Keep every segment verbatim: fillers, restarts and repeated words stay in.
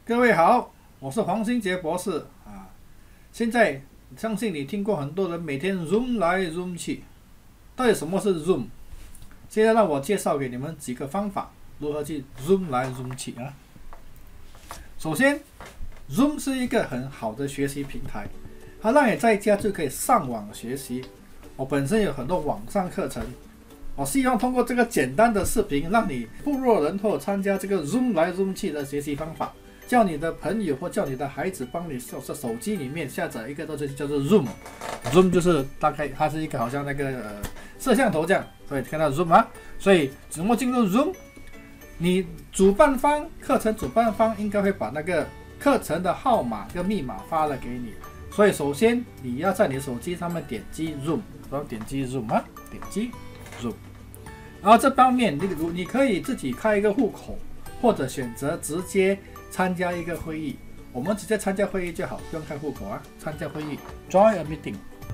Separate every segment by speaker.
Speaker 1: 各位好，我是黄新杰博士啊。现在相信你听过很多人每天 Zoom 来 Zoom 去，到底什么是 Zoom？ 现在让我介绍给你们几个方法，如何去 Zoom 来 Zoom 去啊。首先 ，Zoom 是一个很好的学习平台，它让你在家就可以上网学习。我本身有很多网上课程，我希望通过这个简单的视频，让你不弱人后参加这个 Zoom 来 Zoom 去的学习方法。叫你的朋友或叫你的孩子帮你手手机里面下载一个东西叫做 Zoom，Zoom 就是大概它是一个好像那个呃摄像头这样，所以看到 Zoom 啊，所以怎么进入 Zoom？ 你主办方课程主办方应该会把那个课程的号码跟密码发了给你，所以首先你要在你手机上面点击 Zoom， 然后点击 Zoom 啊，点击 Zoom， 然后这方面你你可以自己开一个户口，或者选择直接参加一个会议，我们直接参加会议就好，不用开户口啊。参加会议 ，join a meeting。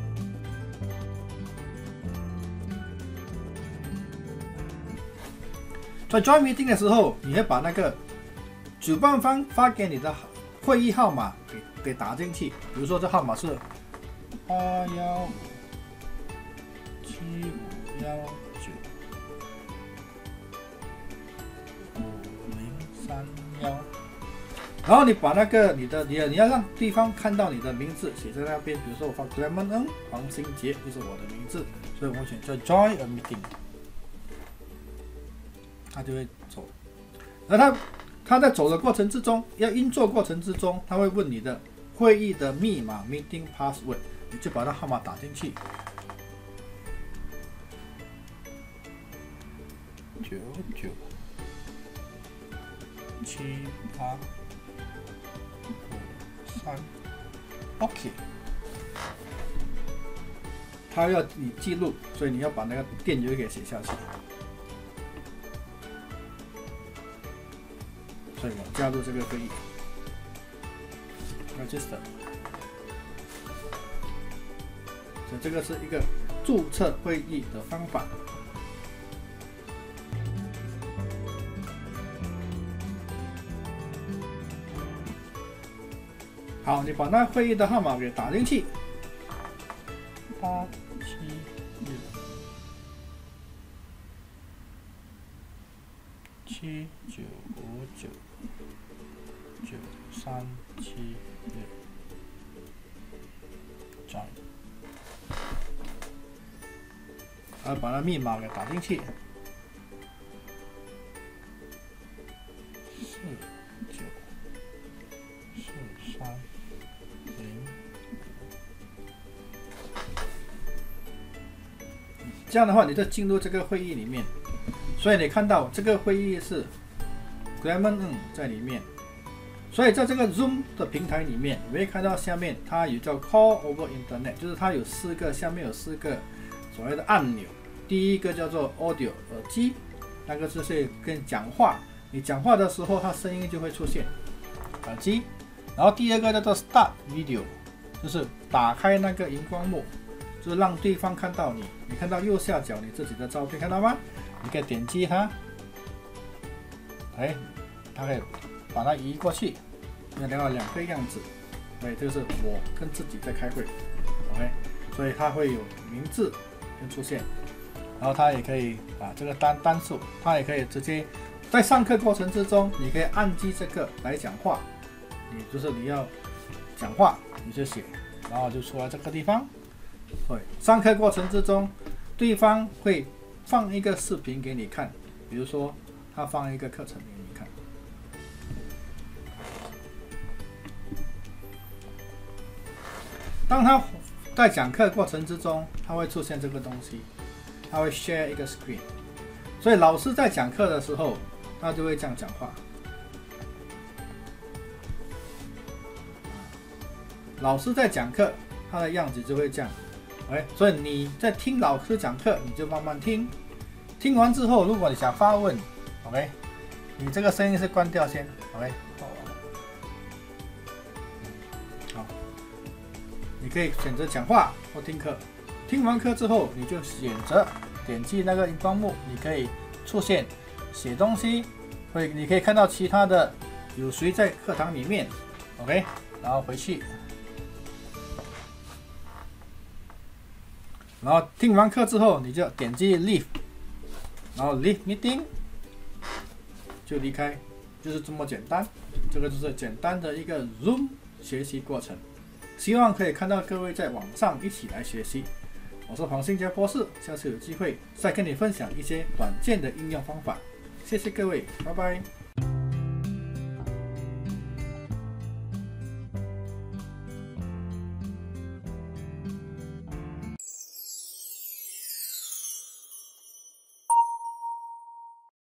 Speaker 1: 在 join meeting 的时候，你会把那个主办方发给你的会议号码给给打进去，比如说这号码是八幺五七五幺九五零三幺。然后你把那个你的你你要让对方看到你的名字写在那边，比如说我放 Clement Ng 黄新杰就是我的名字，所以我选择 Join a meeting， 他就会走。而他他在走的过程之中，要运作过程之中，他会问你的会议的密码 meeting password， 你就把那号码打进去，九九七八。三 ，OK， 他要你记录，所以你要把那个电邮给写下去。所以我加入这个会议 ，register。所以这个是一个注册会议的方法。好，你把那会议的号码给打进去，八七六七九五九九三七六，这样，然后把那密码给打进去，四九四三。这样的话，你就进入这个会议里面。所以你看到这个会议是 Clement Ng 在里面。所以在这个 Zoom 的平台里面，你会看到下面它有叫 Call over Internet， 就是它有四个，下面有四个所谓的按钮。第一个叫做 Audio 耳机，那个就是跟讲话，你讲话的时候它声音就会出现耳机。然后第二个叫做 Start Video， 就是打开那个荧光幕。就是让对方看到你，你看到右下角你自己的照片，看到吗？你可以点击它，哎，它可以把它移过去，那两个两个样子，对，这个是我跟自己在开会 ，OK， 所以它会有名字跟出现，然后它也可以啊这个单单数，它也可以直接在上课过程之中，你可以按击这个来讲话，你就是你要讲话你就写，然后就出来这个地方。对，上课过程之中，对方会放一个视频给你看，比如说他放一个课程给你看。当他在讲课过程之中，他会出现这个东西，他会 share 一个 screen， 所以老师在讲课的时候，他就会这样讲话。老师在讲课，他的样子就会这样。OK， 所以你在听老师讲课，你就慢慢听。听完之后，如果你想发问 ，OK， 你这个声音是关掉先 ，OK， 好，你可以选择讲话或听课。听完课之后，你就选择点击那个荧光幕，你可以出现写东西，会你可以看到其他的有谁在课堂里面 ，OK， 然后回去，然后听完课之后，你就点击 Leave， 然后 Leave Meeting 就离开，就是这么简单。这个就是简单的一个 Zoom 学习过程，希望可以看到各位在网上一起来学习。我是黄信杰博士，下次有机会再跟你分享一些软件的应用方法。谢谢各位，拜拜。